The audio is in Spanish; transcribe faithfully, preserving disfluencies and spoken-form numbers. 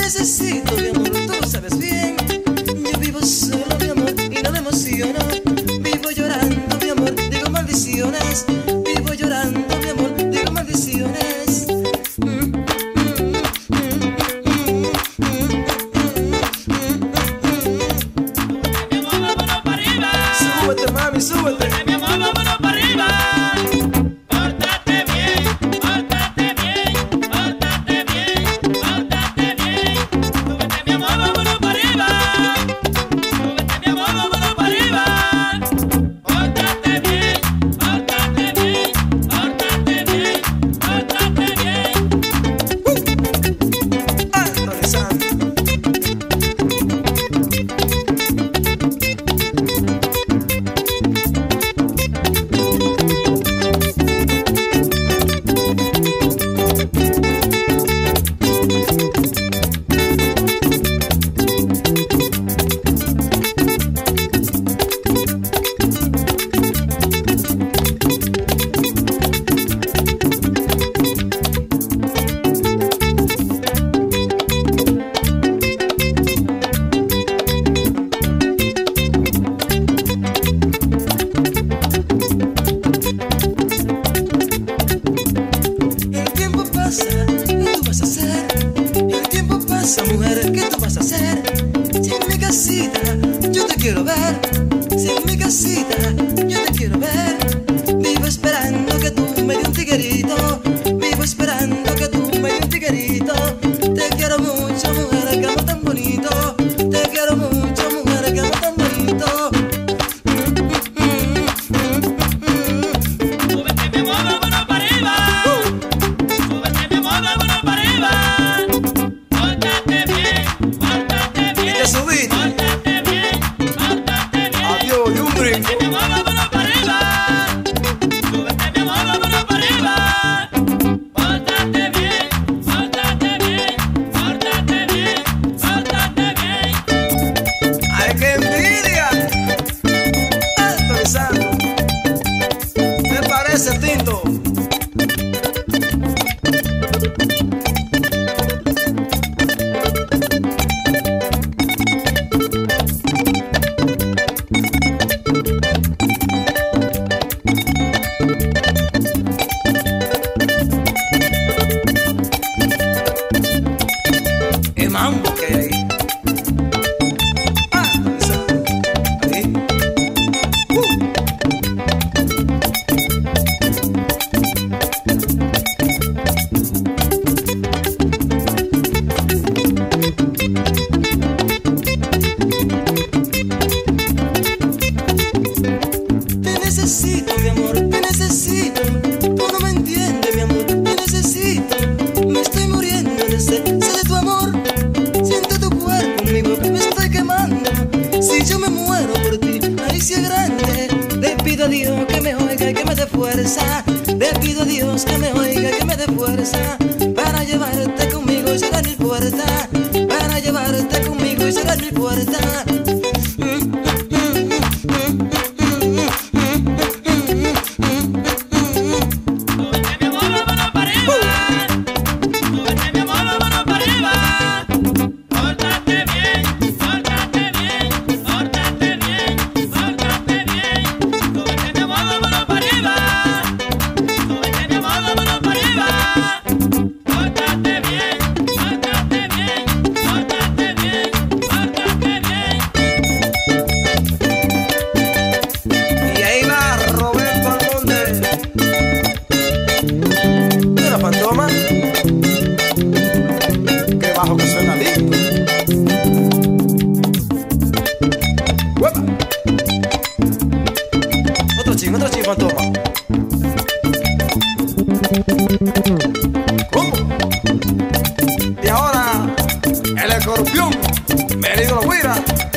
necesito, mi amor, tú lo sabes bien. Yo vivo solo, mi amor, y no me emociono. Vivo llorando, mi amor, digo maldiciones. Vivo llorando, mi amor, digo maldiciones. Súbete, mami, súbete. Mujer, ¿qué tú vas a hacer? Si en mi casita yo te quiero ver, si en mi casita yo te quiero ver. Vivo esperando que tú me des un tiguerito, vivo esperando que tú me des un tiguerito. Te quiero mucho, mujer, que amo tan bonito. Te quiero mucho, mujer, que amo tan bonito. Súbete, mi amor, vámonos para arriba. Súbete, mi amor, vámonos para arriba. Subir. Pórtate bien, pórtate bien. Adiós, y un brinco. Súbete, mi amor, vámonos para arriba. Súbete, mi amor, vámonos para arriba. Pórtate bien, pórtate bien, pórtate bien, pórtate bien. ¡Ay, qué envidia! Estoy pensando. Me parece, Tinto. El mambo que hay ahí. Ah, esa. Ahí. Uh. Te necesito, mi amor, te necesito. Tú no me entiendes, mi amor, te necesito. Me estoy muriendo de sed, sed de tu amor. Siento tu cuerpo conmigo, que me estoy quemando. Si yo me muero por ti, ahí sí es grande. Le pido a Dios que me oiga y que me dé fuerza. Le pido a Dios que me oiga y que me dé fuerza. Para llevarte conmigo y cerrar mi puerta. Para llevarte conmigo y cerrar mi puerta. Fantoma, qué bajo que suena lindo. ¡Uepa! Otro ching, otro ching, Fantoma. ¿Cómo? Y ahora el escorpión, venido la guira.